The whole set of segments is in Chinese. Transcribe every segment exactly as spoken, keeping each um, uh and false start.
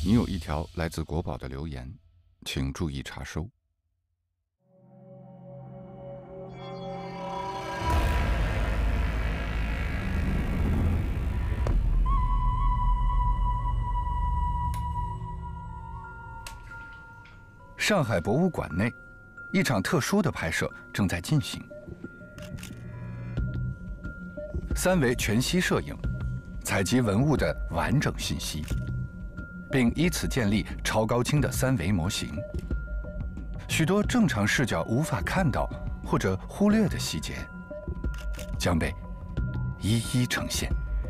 你有一条来自国宝的留言，请注意查收。上海博物馆内，一场特殊的拍摄正在进行。三维全息摄影，采集文物的完整信息，并依此建立超高清的三维模型。许多正常视角无法看到或者忽略的细节，将被一一呈现。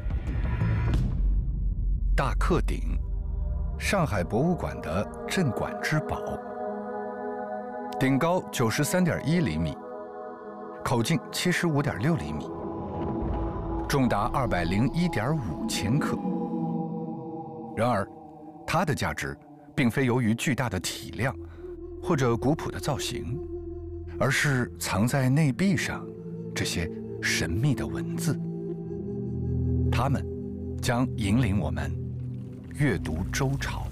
大克鼎，上海博物馆的镇馆之宝。顶高九十三点一厘米，口径七十五点六厘米，重达二百零一点五千克。然而，它的价值并非由于巨大的体量或者古朴的造型，而是藏在内壁上这些神秘的文字。它们将引领我们阅读周朝。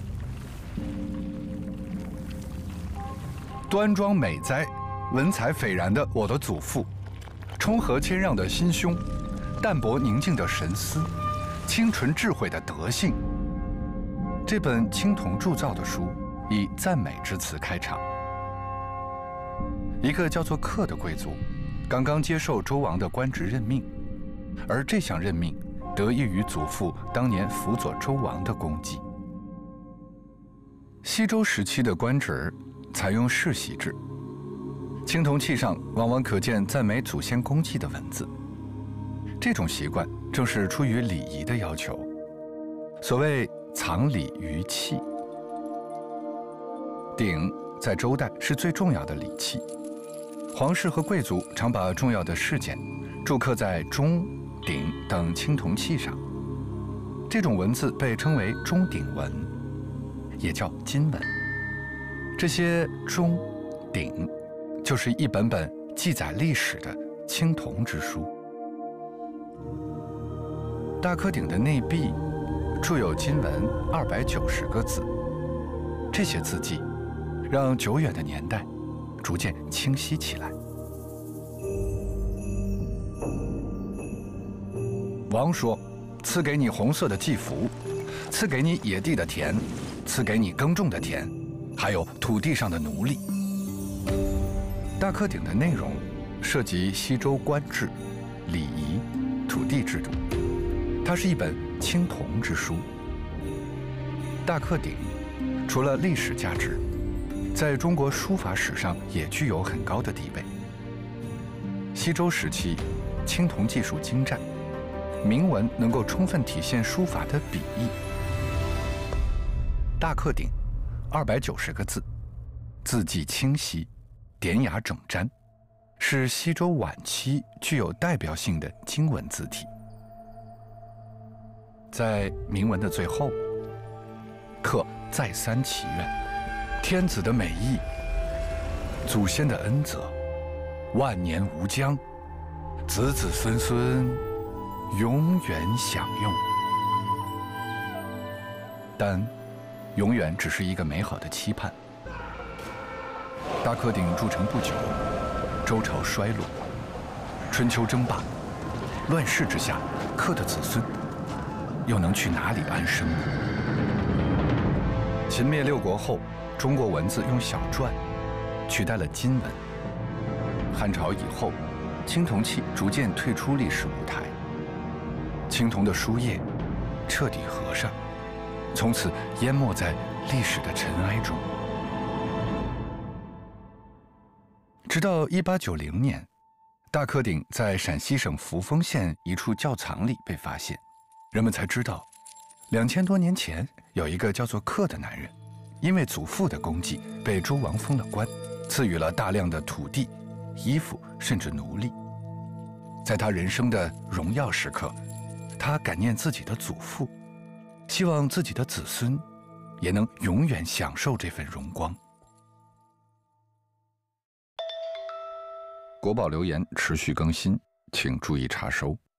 端庄美哉，文采斐然的我的祖父，冲和谦让的心胸，淡泊宁静的神思，清纯智慧的德性。这本青铜铸造的书以赞美之词开场。一个叫做克的贵族，刚刚接受周王的官职任命，而这项任命得益于祖父当年辅佐周王的功绩。西周时期的官职采用世袭制，青铜器上往往可见赞美祖先功绩的文字。这种习惯正是出于礼仪的要求，所谓藏礼于器。鼎在周代是最重要的礼器，皇室和贵族常把重要的事件铸刻在钟、鼎等青铜器上。这种文字被称为钟鼎文，也叫金文。这些钟、鼎就是一本本记载历史的青铜之书。大克鼎的内壁铸有金文二百九十个字，这些字迹让久远的年代逐渐清晰起来。王说：“赐给你红色的祭服，赐给你野地的田，赐给你耕种的田。”还有土地上的奴隶。大克鼎的内容涉及西周官制、礼仪、土地制度，它是一本青铜之书。大克鼎除了历史价值，在中国书法史上也具有很高的地位。西周时期，青铜技术精湛，铭文能够充分体现书法的笔意。大克鼎二百九十个字，字迹清晰，典雅整瞻，是西周晚期具有代表性的经文字体。在铭文的最后，克再三祈愿天子的美意，祖先的恩泽，万年无疆，子子孙孙永远享用。但永远只是一个美好的期盼。大克鼎铸成不久，周朝衰落，春秋争霸，乱世之下，克的子孙又能去哪里安身呢？秦灭六国后，中国文字用小篆取代了金文。汉朝以后，青铜器逐渐退出历史舞台，青铜的书页彻底合上，从此淹没在历史的尘埃中。直到一八九零年，大克鼎在陕西省扶风县一处窖藏里被发现，人们才知道，两千多年前有一个叫做克的男人，因为祖父的功绩被周王封了官，赐予了大量的土地、衣服，甚至奴隶。在他人生的荣耀时刻，他感念自己的祖父，希望自己的子孙也能永远享受这份荣光。国宝留言持续更新，请注意查收。